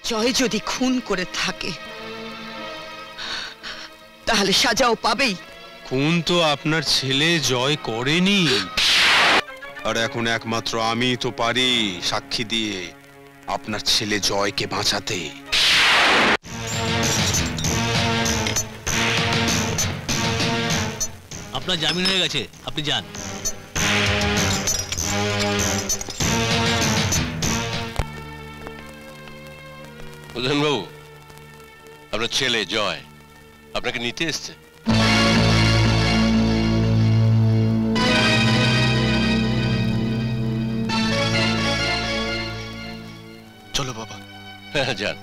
জয় যদি খুন করে থাকে তাহলে সাজাও পাবেই। খুন তো আপনার ছেলে জয় করেনি, আর এখন একমাত্র আমি তো পারি সাক্ষী দিয়ে আপনার ছেলে জয়কে বাঁচাতে। আপনার জামিন হয়ে গেছে, আপনি যান। বাবু, আপনার ছেলে জয় আপনাকে নিতে এসছে। চলো বাবা। হ্যাঁ যান।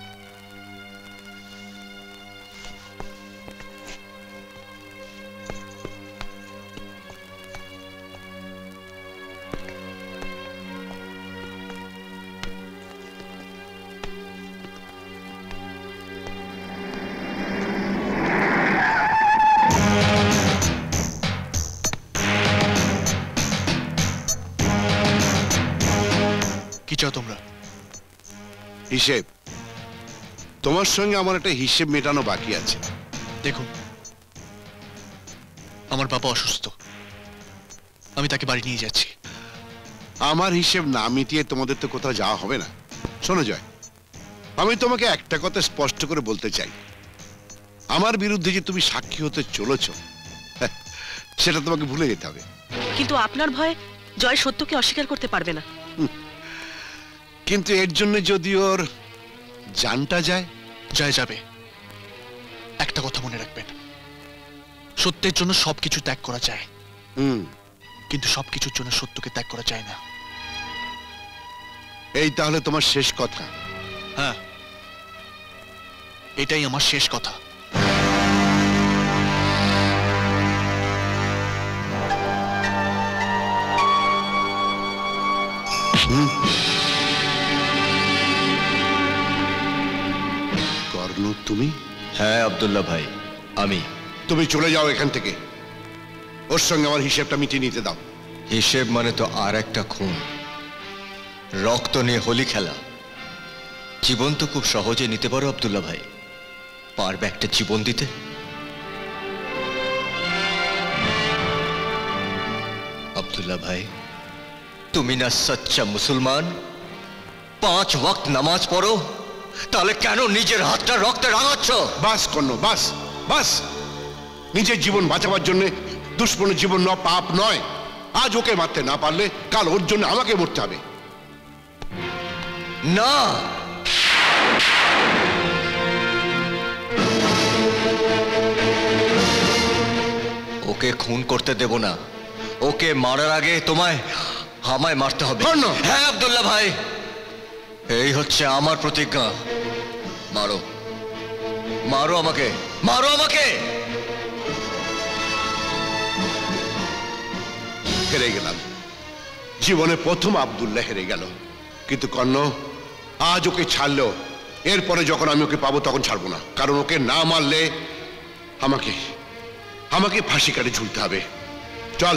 কি চাও তোমরা? হিসেব। তোমার সঙ্গে আমার একটা হিসেব মেটানো বাকি আছে। দেখুন, আমার বাবা অসুস্থ, আমি তাকে বাড়ি নিয়ে যাচ্ছি। আমার হিসেব না মিটিয়ে তোমাদের তো কোথাও যাওয়া হবে না। শোনো জয়, আমি তোমাকে একটা কথা স্পষ্ট করে বলতে চাই, আমার বিরুদ্ধে যে তুমি সাক্ষী হতে চলেছ সেটা তোমাকে ভুলে যেতে হবে। কিন্তু আপনার ভয়ে জয় সত্যকে অস্বীকার করতে পারবে না। কিন্তু এর জন্য যদি ওর জানটা যায়। জয় যাবে, একটা কথা মনে রাখবেন, সত্যের জন্য সবকিছু ত্যাগ করা যায়, কিন্তু সবকিছুর জন্য সত্যকে ত্যাগ করা যায় না। এই তাহলে তোমার শেষ কথা? হ্যাঁ, এটাই আমার শেষ কথা। কর্ণ, তুমি? হ্যাঁ আব্দুল্লাহ ভাই, আমি। তুমি চলে যাও এখান থেকে, ওর সঙ্গে আমার হিসেবটা মিটিয়ে নিতে দাও। হিসেব মানে তো আর একটা খুন, রক্ত নিয়ে হোলি খেলা। জীবন তো খুব সহজে নিতে পারো আব্দুল্লাহ ভাই, পারবে একটা জীবন দিতে? আব্দুল্লাহ ভাই, তুমি না সচ্চা মুসলমান? 5 ওয়াক্ত নামাজ পড়ো, তাহলে কেন নিজের হাতটা রক্তে রাঙাচ্ছ? বাস কর্ণ, বাস বাস। নিজের জীবন বাঁচাবার জন্য দুশ্মনের জীবন নেওয়া পাপ নয়। আজ ওকে মারতে না পারলে কাল ওর জন্য আমাকে মরতে হবে। না, ওকে খুন করতে দেব না। ওকে মারার আগে তোমায় আমায় মারতে হবে। হ্যাঁ আব্দুল্লাহ ভাই, এই হচ্ছে আমার প্রতিজ্ঞা। মারো, মারো আমাকে, মারো আমাকে। হেরে গেলাম, জীবনে প্রথম আব্দুল্লাহ হেরে গেল। কিন্তু কর্ণ, আজ ওকে ছাড়লো, এরপরে যখন আমি ওকে পাবো তখন ছাড়বো না। কারণ ওকে না মারলে আমাকে আমাকে ফাঁসি কাটে ঝুলতে হবে। চল।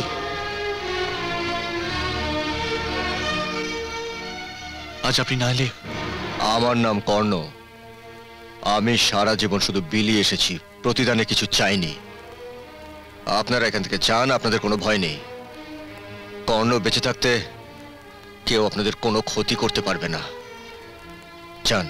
আজ আপনি না এলে? আমার নাম কর্ণ, আমি সারা জীবন শুধু বিলিয়ে এসেছি, প্রতিদানে কিছু চাইনি। আপনারা এখান থেকে যান, আপনাদের কোনো ভয় নেই। কর্ণ বেঁচে থাকতে কেউ আপনাদের কোনো ক্ষতি করতে পারবে না। যান।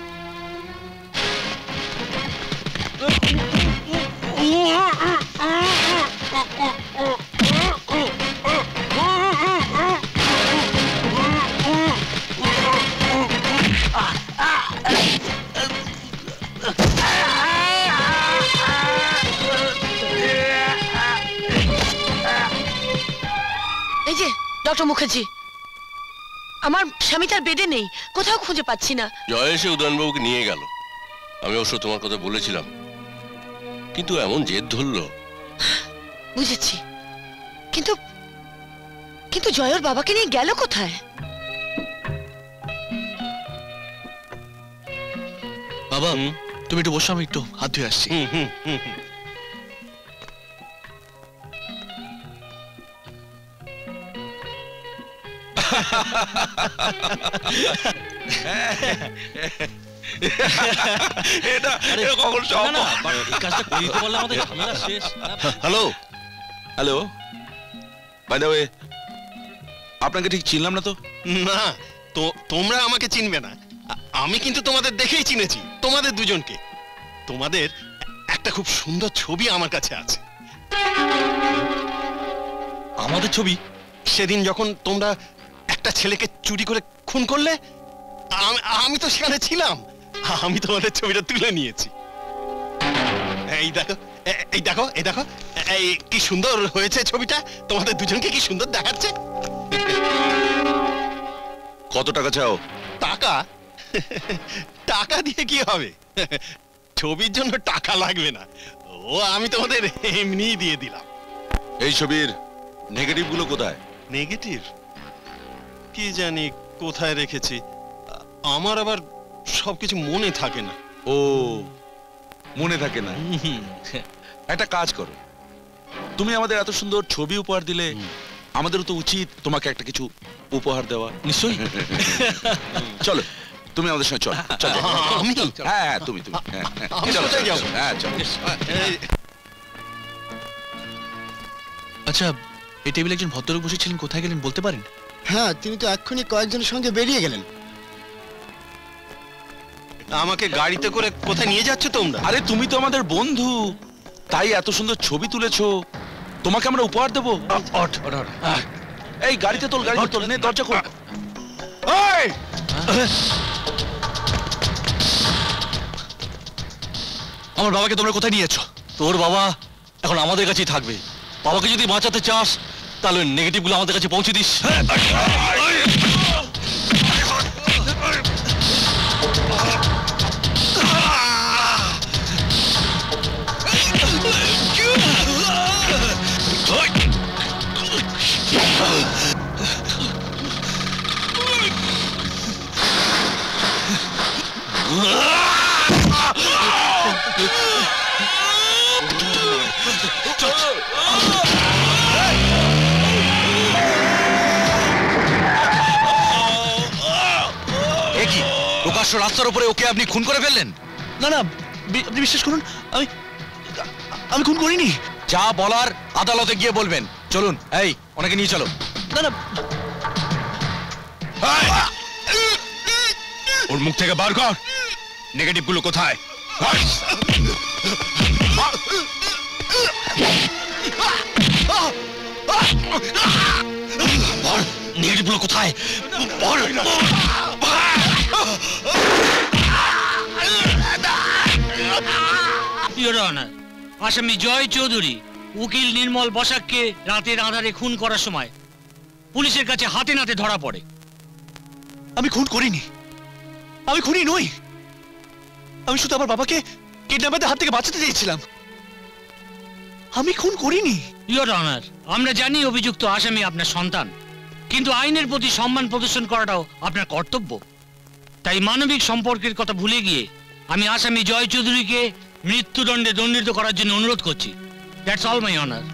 এই যে ডক্টর মুখার্জি, আমার স্বামী তার বেডে নেই, কোথাও খুঁজে পাচ্ছি না। জয় এসে উদয়নবাবুকে নিয়ে গেল। আমি অবশ্য তোমার কথা বলেছিলাম, কিন্তু এমন জেদ ধরলো। বুঝেছি, কিন্তু কিন্তু জয়ের বাবাকে নিয়ে গেল কোথায়? বাবা, তুমি একটু বসো, আমি একটু হাত ধুয়ে আসছি। এটা আরে এটা কখন না সম্ভব? না but এই কাজটা করে দিতে পারলে আমাদের ঝামেলা শেষ। Hello hello, by the way, আপনাকে ঠিক চিনলাম না তো। না, তো তোমরা আমাকে চিনবে না, আমি কিন্তু তোমাদের দেখেই চিনেছি, তোমাদের দুজনকে। তোমাদের একটা খুব সুন্দর ছবি আমার কাছে আছে। আমাদের ছবি? সেদিন যখন তোমরা একটা ছেলেকে চুরি করে খুন করলে, আমি তো সেখানে ছিলাম। আমি তোমাদের ছবিটা তুলে নিয়েছি। এই দেখো, এই দেখো, এই দেখো, এই কি সুন্দর হয়েছে ছবিটা, তোমাদের দুজনকে কি সুন্দর দেখাচ্ছে। কত টাকা চাও? টাকা? টাকা দিয়ে কি হবে? ছবির জন্য টাকা লাগবে না, ও আমি তোমাদের এমনিই দিয়ে দিলাম। এই ছবির নেগেটিভ গুলো কোথায়? নেগেটিভ কি জানি কোথায় রেখেছি, আমার আবার সবকিছু মনে থাকে না। ও, মনে থাকে না। একটা কাজ করো, তুমি আমাদের এত সুন্দর ছবি উপহার দিলে, আমাদেরও তো উচিত তোমাকে একটা কিছু উপহার দেওয়া। নিশ্চয়ই। চলো, তুমি আমাদের সঙ্গে চলো। চলো। আমি? হ্যাঁ হ্যাঁ, তুমি তুমি হ্যাঁ হ্যাঁ, আমি চলো, কোথায় চলো, যাবো? হ্যাঁ চলো। আচ্ছা, এই টেবিলে একজন ভদ্রলোক বসেছিলেন, কোথায় গেলেন বলতে পারেন? হ্যাঁ, তিনি তো এক্ষুনি কয়েকজনের সঙ্গে বেরিয়ে গেলেন। আমাকে গাড়িতে করে কোথায় নিয়ে যাচ্ছ তোমরা? আরে তুমি তো আমাদের বন্ধু, তাই এত সুন্দর ছবি তুলেছো, তোমাকে আমরা উপহার দেবো। এই গাড়িতে তোল, গাড়িতে তোল, নে দরজা খোল। এই! আমার বাবাকে তোমরা কোথায় নিয়ে যাচ্ছ? তোর বাবা এখন আমাদের কাছেই থাকবে। বাবাকে যদি বাঁচাতে চাস তাহলে নেগেটিভ গুলো আমাদের কাছে পৌঁছে দিস। প্রকাশ্য রাস্তার উপরে ওকে আপনি খুন করে ফেললেন? না না, আপনি বিশ্বাস করুন, আমি খুন করিনি। যা বলার আদালতে গিয়ে বলবেন। চলুন, এই ওনাকে নিয়ে চলো। না না, ওর মুখ থেকে বার কর, নেগেটিভ গুলো কোথায়? নেগেটিভ গুলো কোথায়? ইওর অনার, আসামি জয় চৌধুরী উকিল নির্মল বসাককে রাতের আঁধারে খুন করার সময় পুলিশের কাছে হাতে নাতে ধরা পড়ে। আমি খুন করিনি, আমি খুনি নই। আমি শুধু আমার বাবাকে কিডন্যাপারদের হাত থেকে বাঁচাতে চেয়েছিলাম, আমি খুন করিনি। ইওর অনার, আমরা জানি অভিযুক্ত আসামি আপনার সন্তান, কিন্তু আইনের প্রতি সম্মান প্রদর্শন করাটাও আপনার কর্তব্য। তাই মানবিক সম্পর্কের কথা ভুলে গিয়ে আমি আসামি জয় চৌধুরীকে মৃত্যুদণ্ডে দণ্ডিত করার জন্য অনুরোধ করছি। That's all my honour.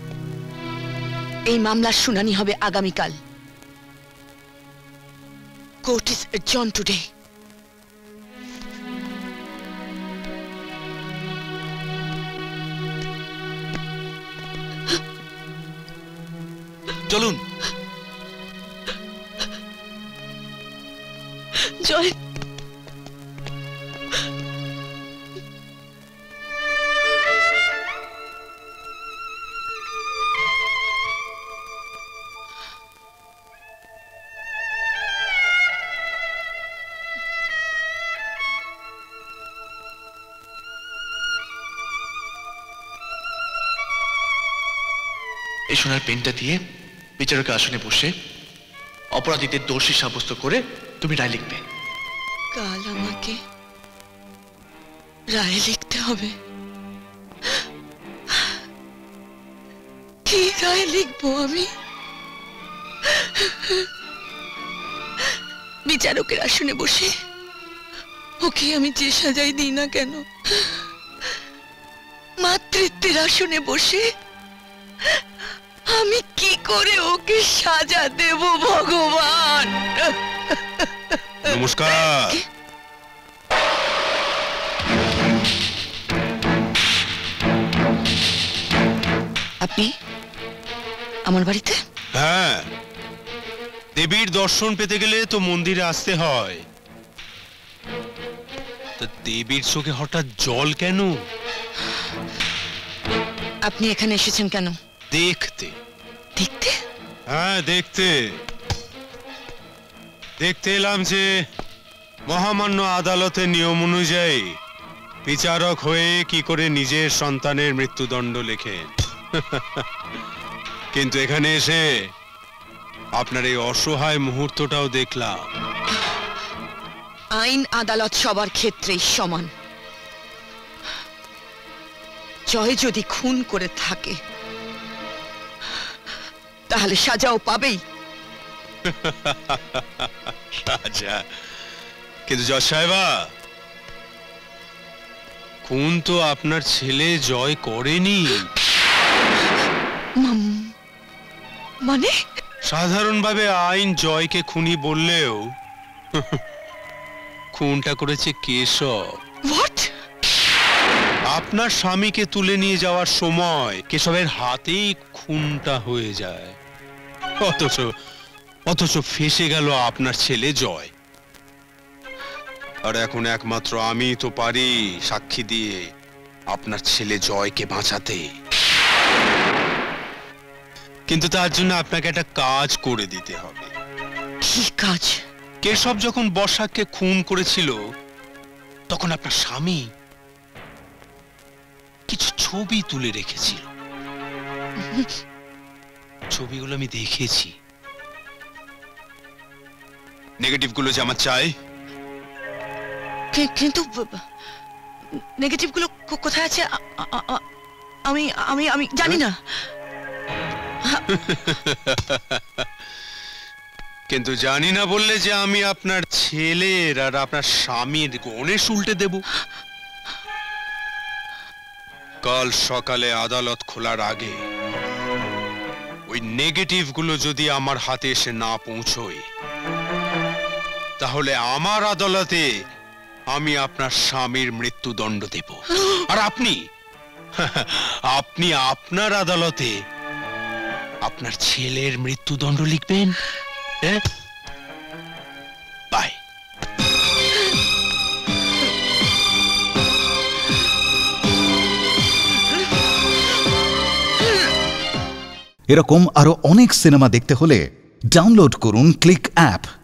এই মামলার শুনানি হবে আগামীকাল। Court is adjourned today. চলুন। জয়, এই সোনার পেনটা দিয়ে বিচারকের আসনে বসে অপরাধীদের দোষী সাব্যস্ত করে তুমি রায় লিখবে। কাল আমাকে রায় লিখতে হবে। কি রায় লিখবো আমি? বিচারকের আসনে বসে ওকে আমি যে সাজাই দিই না কেন, মাতৃত্বের আসনে বসে আমি কি করে ওকে সাজা দেব ভগবান? নমস্কার। আপনি আমার বাড়িতে? হ্যাঁ, দেবীর দর্শন পেতে গেলে তো মন্দিরে আসতে হয়। তা দেবীর চোখে হঠাৎ জল কেন? আপনি এখানে এসেছেন কেন? দেখতে। দেখতে? হ্যাঁ, দেখতে দেখতে এলাম যে মহামান্য আদালতের নিয়ম অনুযায়ী বিচারক হয়ে কি করে নিজের সন্তানের মৃত্যুদণ্ড লেখেন। কিন্তু এখানে এসে আপনার এই অসহায় মুহূর্তটাও দেখলাম। আইন আদালত সবার ক্ষেত্রেই সমান। জয় যদি খুন করে থাকে তাহলে সাজাও পাবেই। সাজা? কিন্তু জজ সাহেবা, খুন তো আপনার ছেলে জয় করেনি। মানে? সাধারণভাবে আইন জয়কে খুনি বললেও খুনটা করেছে কেশব। হোয়াট? আপনার স্বামীকে তুলে নিয়ে যাওয়ার সময় কেশবের হাতেই খুনটা হয়ে যায়। অথচ ফেঁসে গেল আপনার ছেলে জয়। আর এখন একমাত্র আমি তো পারি সাক্ষী দিয়ে আপনার ছেলে জয়কে বাঁচাতে। কিন্তু তার জন্য আপনাকে একটা কাজ করে দিতে হবে। কি কাজ? কেশব যখন বর্ষাকে খুন করেছিল তখন আপনার স্বামী কিছু ছবি তুলে রেখেছিল। ছবিগুলো আমি দেখেছি। নেগেটিভ গুলো যে আমার চাই। কিন্তু নেগেটিভ গুলো কোথায় আছে আমি আমি আমি জানি না। কিন্তু জানি না বললে যে আমি আপনার ছেলের আর আপনার স্বামীর গণেশ উল্টে দেব। কাল সকালে আদালত খোলার আগে ওই নেগেটিভ গুলো যদি আমার হাতে এসে না পৌঁছয় তাহলে আমার আদালতে আমি আপনার স্বামীর মৃত্যুদণ্ড দেব। আর আপনি আপনার আদালতে আপনার ছেলের মৃত্যুদণ্ড লিখবেন। বাই। এরকম আরো অনেক সিনেমা দেখতে হলে ডাউনলোড করুন ক্লিক অ্যাপ।